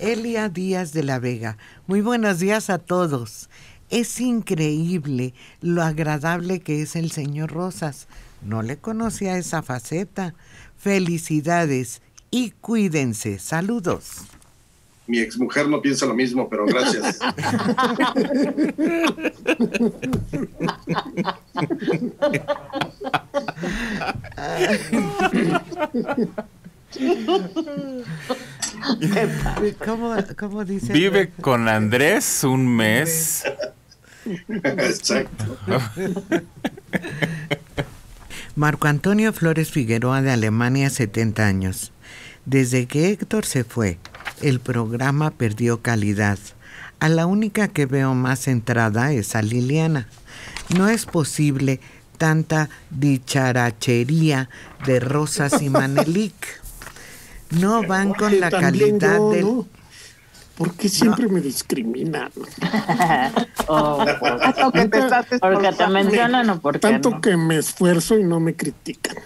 Elia Díaz de la Vega. Muy buenos días a todos. Es increíble lo agradable que es el señor Rosas. No le conocía esa faceta. Felicidades y cuídense. Saludos. Mi exmujer no piensa lo mismo, pero gracias. ¿Cómo dice? Vive con Andrés un mes. Exacto. Marco Antonio Flores Figueroa, de Alemania, 70 años. Desde que Héctor se fue, el programa perdió calidad. A la única que veo más centrada es a Liliana. No es posible tanta dicharachería de Rosas y Manelik. No van con la calidad yo, del... ¿no? ¿Por qué siempre me discriminan? Porque te mencionan o porque tanto no. que me esfuerzo y no me critican.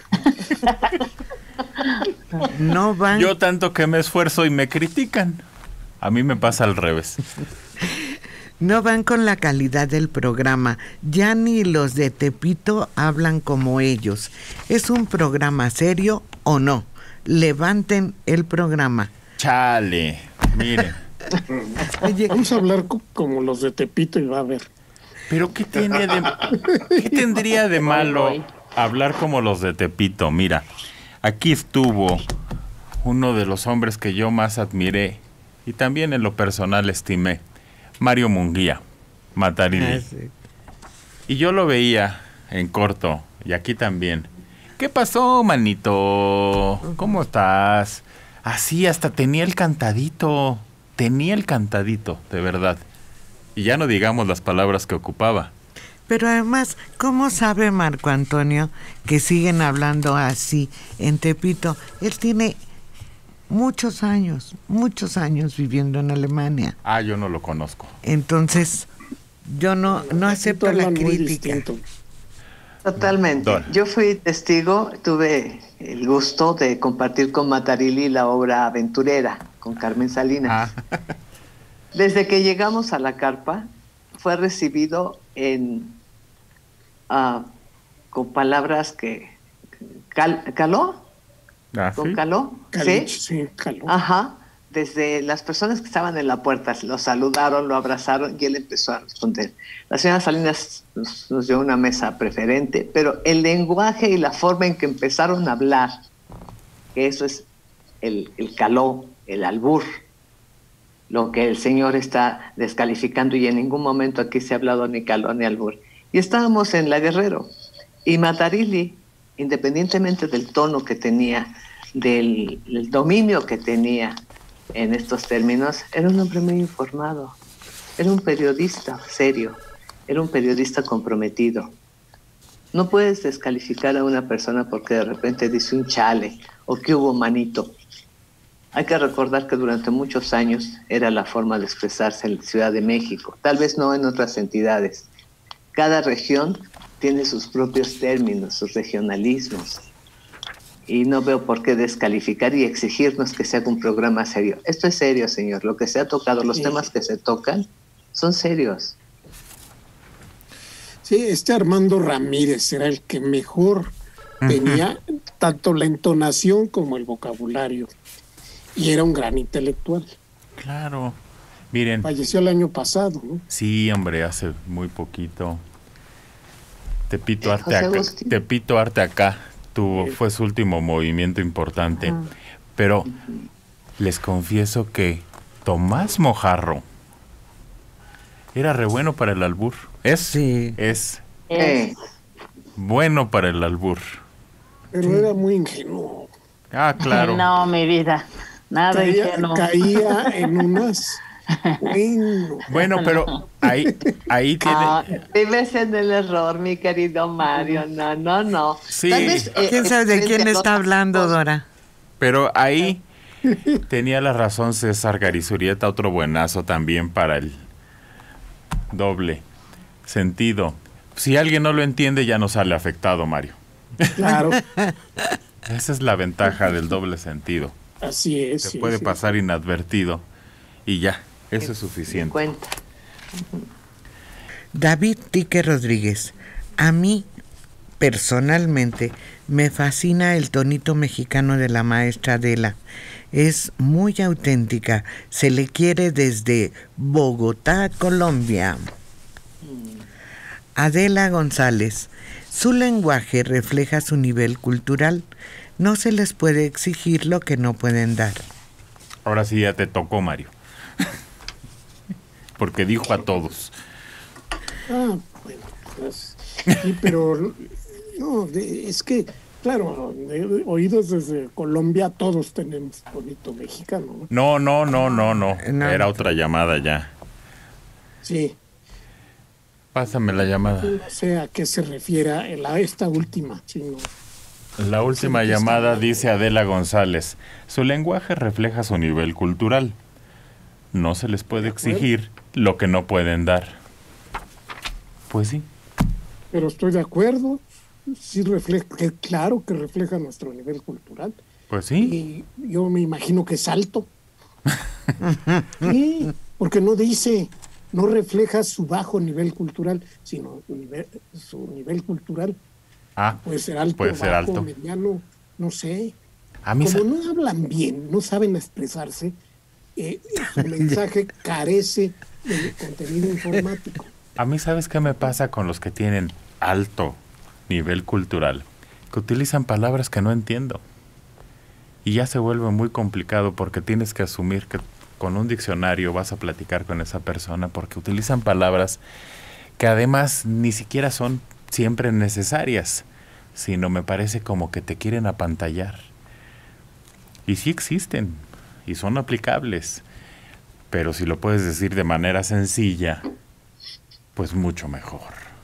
No van... Yo tanto que me esfuerzo y me critican. A mí me pasa al revés. No van con la calidad del programa. Ya ni los de Tepito hablan como ellos. ¿Es un programa serio o no? Levanten el programa. Chale, miren. Oye, Vamos a hablar como los de Tepito y va a ver. Pero ¿qué tendría de malo hablar como los de Tepito? Mira, aquí estuvo uno de los hombres que yo más admiré y también en lo personal estimé, Mario Munguía, Matarile. sí. Y yo lo veía en corto, y aquí también. ¿Qué pasó, manito? ¿Cómo estás? Así hasta tenía el cantadito, de verdad. Y ya no digamos las palabras que ocupaba. pero además, ¿cómo sabe Marco Antonio que siguen hablando así en Tepito? Él tiene muchos años viviendo en Alemania. Ah, yo no lo conozco. Entonces, yo no acepto la Hablan muy crítica. distinto. Totalmente. Dora. Yo fui testigo, tuve el gusto de compartir con Matarile la obra Aventurera, con Carmen Salinas. Desde que llegamos a la carpa, fue recibido con palabras que... ¿Caló? ¿Con ¿Sí? caló? Calich, sí, caló. Ajá. Desde las personas que estaban en la puerta lo saludaron, lo abrazaron y él empezó a responder. La señora Salinas nos dio una mesa preferente, pero el lenguaje y la forma en que empezaron a hablar, que eso es el caló, el albur, lo que el señor está descalificando, y en ningún momento aquí se ha hablado ni caló ni albur. Y estábamos en La Guerrero, y Matarile, independientemente del tono que tenía, del dominio que tenía en estos términos, era un hombre muy informado, era un periodista serio, era un periodista comprometido. No puedes descalificar a una persona porque de repente dice un chale o que hubo manito. Hay que recordar que durante muchos años era la forma de expresarse en la Ciudad de México, tal vez no en otras entidades. Cada región tiene sus propios términos, sus regionalismos. Y no veo por qué descalificar y exigirnos que se haga un programa serio. Esto es serio, señor. Lo que se ha tocado, los temas que se tocan, son serios. Sí, Armando Ramírez era el que mejor tenía tanto la entonación como el vocabulario. Y era un gran intelectual. Claro. Miren. Falleció el año pasado, ¿no? Sí, hombre, hace muy poquito. Tepito Arte Acá fue su último movimiento importante. Pero les confieso que Tomás Mojarro era re bueno para el albur. Es bueno para el albur. Pero era muy ingenuo. Ah, claro. No, mi vida. Nada ingenuo. Caía en unas... Bueno, pero ahí tiene... Vives en el error, mi querido Mario. No. Sí. Tal vez, ¿Quién sabe de quién está hablando, Dora? Pero ahí tenía la razón César Garizurieta, otro buenazo también para el doble sentido. Si alguien no lo entiende, ya no sale afectado, Mario. Claro. Esa es la ventaja del doble sentido. Así es. Se puede pasar inadvertido. y ya, eso es suficiente. Cuenta. David Tique Rodríguez, a mí personalmente me fascina el tonito mexicano de la maestra Adela. Es muy auténtica, se le quiere desde Bogotá, Colombia. Adela González, su lenguaje refleja su nivel cultural. No se les puede exigir lo que no pueden dar. Ahora sí ya te tocó, Mario. Porque dijo a todos. Bueno, pues, sí, pero no, es que, claro, oídos desde Colombia todos tenemos tonito mexicano, ¿no? No. Era otra llamada ya. Sí. Pásame la llamada. No sé a qué se refiere a esta última, chino. La última llamada dice Adela González. Su lenguaje refleja su nivel cultural. No se les puede exigir lo que no pueden dar. Pues sí. Pero estoy de acuerdo. Sí refleja, claro que refleja nuestro nivel cultural. Pues sí. Y yo me imagino que es alto. Sí, porque no refleja su bajo nivel cultural, sino su nivel cultural. Puede ser alto, bajo, mediano, no sé. Como no hablan bien, no saben expresarse, su mensaje carece de contenido informático. A mí, ¿sabes qué me pasa con los que tienen alto nivel cultural? Que utilizan palabras que no entiendo. Y ya se vuelve muy complicado porque tienes que asumir que con un diccionario vas a platicar con esa persona porque utilizan palabras que además ni siquiera son siempre necesarias, sino me parece como que te quieren apantallar. Y sí existen, y son aplicables, pero si lo puedes decir de manera sencilla, pues mucho mejor.